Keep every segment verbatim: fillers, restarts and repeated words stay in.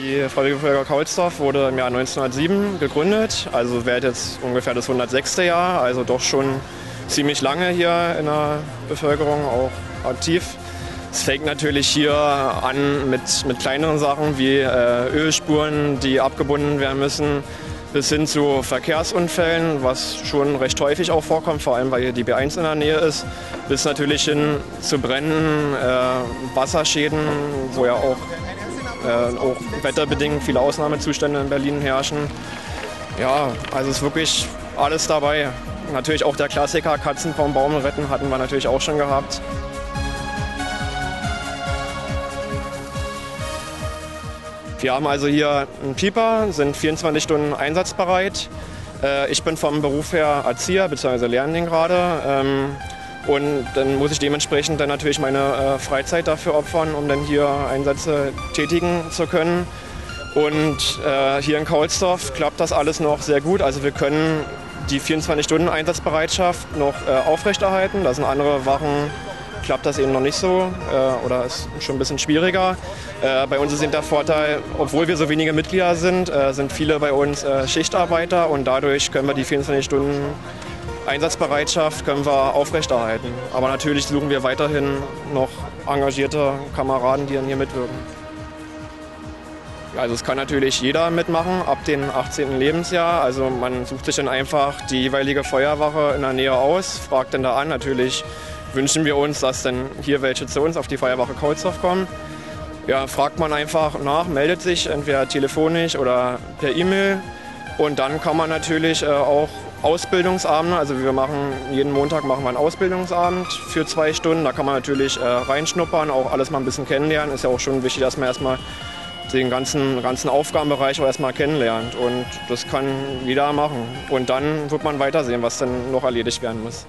Die Freiwillige Feuerwehr Kaulsdorf wurde im Jahr neunzehnhundertsieben gegründet, also wäre jetzt ungefähr das hundertsechste Jahr, also doch schon ziemlich lange hier in der Bevölkerung auch aktiv. Es fängt natürlich hier an mit, mit kleineren Sachen wie äh, Ölspuren, die abgebunden werden müssen, bis hin zu Verkehrsunfällen, was schon recht häufig auch vorkommt, vor allem weil hier die B eins in der Nähe ist, bis natürlich hin zu Bränden, äh, Wasserschäden, wo ja auch, äh, auch wetterbedingt viele Ausnahmezustände in Berlin herrschen. Ja, also ist wirklich alles dabei. Natürlich auch der Klassiker, Katzen vom Baum retten, hatten wir natürlich auch schon gehabt. Wir haben also hier einen Pieper, sind vierundzwanzig Stunden einsatzbereit. Ich bin vom Beruf her Erzieher bzw. lerne den gerade. Und dann muss ich dementsprechend dann natürlich meine Freizeit dafür opfern, um dann hier Einsätze tätigen zu können. Und hier in Kaulsdorf klappt das alles noch sehr gut. Also wir können die vierundzwanzig Stunden Einsatzbereitschaft noch aufrechterhalten. Da sind andere Wachen, klappt das eben noch nicht so äh, oder ist schon ein bisschen schwieriger. Äh, bei uns ist eben der Vorteil, obwohl wir so wenige Mitglieder sind, äh, sind viele bei uns äh, Schichtarbeiter und dadurch können wir die vierundzwanzig Stunden Einsatzbereitschaft können wir aufrechterhalten. Aber natürlich suchen wir weiterhin noch engagierte Kameraden, die dann hier mitwirken. Also es kann natürlich jeder mitmachen ab dem achtzehnten Lebensjahr. Also man sucht sich dann einfach die jeweilige Feuerwache in der Nähe aus, fragt dann da an. Natürlich wünschen wir uns, dass dann hier welche zu uns auf die Feuerwache Kaulsdorf kommen. Ja, fragt man einfach nach, meldet sich entweder telefonisch oder per E-Mail. Und dann kann man natürlich äh, auch Ausbildungsabende, also wir machen jeden Montag machen wir einen Ausbildungsabend für zwei Stunden. Da kann man natürlich äh, reinschnuppern, auch alles mal ein bisschen kennenlernen. Ist ja auch schon wichtig, dass man erstmal den ganzen, ganzen Aufgabenbereich auch erstmal kennenlernt. Und das kann jeder machen. Und dann wird man weitersehen, was dann noch erledigt werden muss.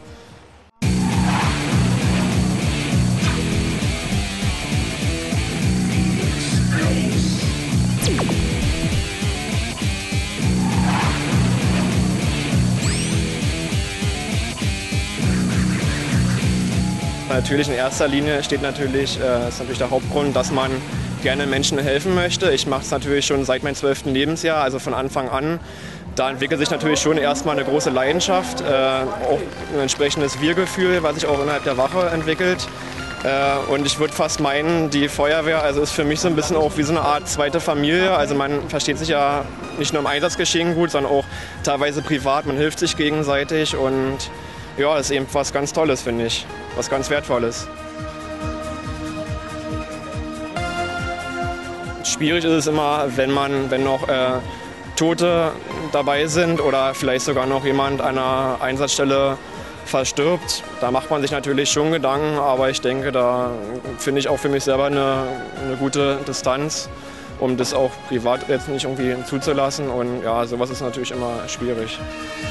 Natürlich in erster Linie steht natürlich, äh, ist natürlich der Hauptgrund, dass man gerne Menschen helfen möchte. Ich mache es natürlich schon seit meinem zwölften Lebensjahr, also von Anfang an. Da entwickelt sich natürlich schon erstmal eine große Leidenschaft, äh, auch ein entsprechendes Wir-Gefühl, was sich auch innerhalb der Wache entwickelt. Äh, und ich würde fast meinen, die Feuerwehr also ist für mich so ein bisschen auch wie so eine Art zweite Familie. Also man versteht sich ja nicht nur im Einsatzgeschehen gut, sondern auch teilweise privat. Man hilft sich gegenseitig und ja, das ist eben was ganz Tolles, finde ich. Was ganz Wertvolles. Schwierig ist es immer, wenn man, wenn noch äh, Tote dabei sind oder vielleicht sogar noch jemand an einer Einsatzstelle verstirbt. Da macht man sich natürlich schon Gedanken, aber ich denke, da finde ich auch für mich selber eine, eine gute Distanz, um das auch privat jetzt nicht irgendwie zuzulassen. Und ja, sowas ist natürlich immer schwierig.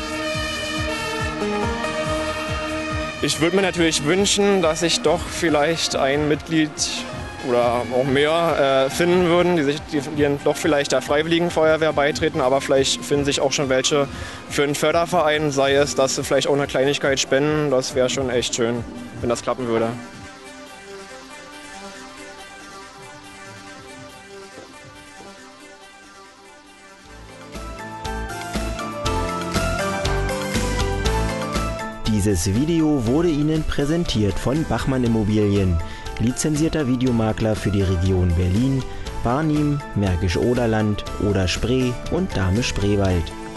Ich würde mir natürlich wünschen, dass sich doch vielleicht ein Mitglied oder auch mehr äh, finden würden, die, sich, die, die doch vielleicht der Freiwilligen Feuerwehr beitreten, aber vielleicht finden sich auch schon welche für einen Förderverein, sei es, dass sie vielleicht auch eine Kleinigkeit spenden. Das wäre schon echt schön, wenn das klappen würde. Dieses Video wurde Ihnen präsentiert von Bachmann Immobilien, lizenzierter Videomakler für die Region Berlin, Barnim, Märkisch-Oderland, Oder-Spree und Dahme-Spreewald.